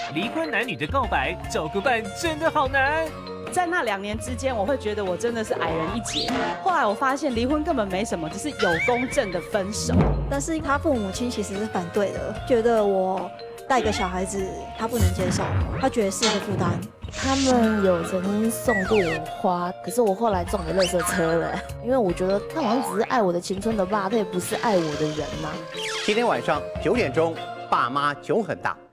离婚男女的告白，找个伴真的好难。 在那2年之间，我会觉得我真的是矮人一截。后来我发现离婚根本没什么，只是有公正的分手。 但是他父母亲其实是反对的，觉得我带个小孩子他不能接受，他觉得是一个负担。 他们有曾经送过我花，可是我后来撞了垃圾车了，因为我觉得他好像只是爱我的青春的爸，他也不是爱我的人嘛。 今天晚上9点钟，爸妈酒很大。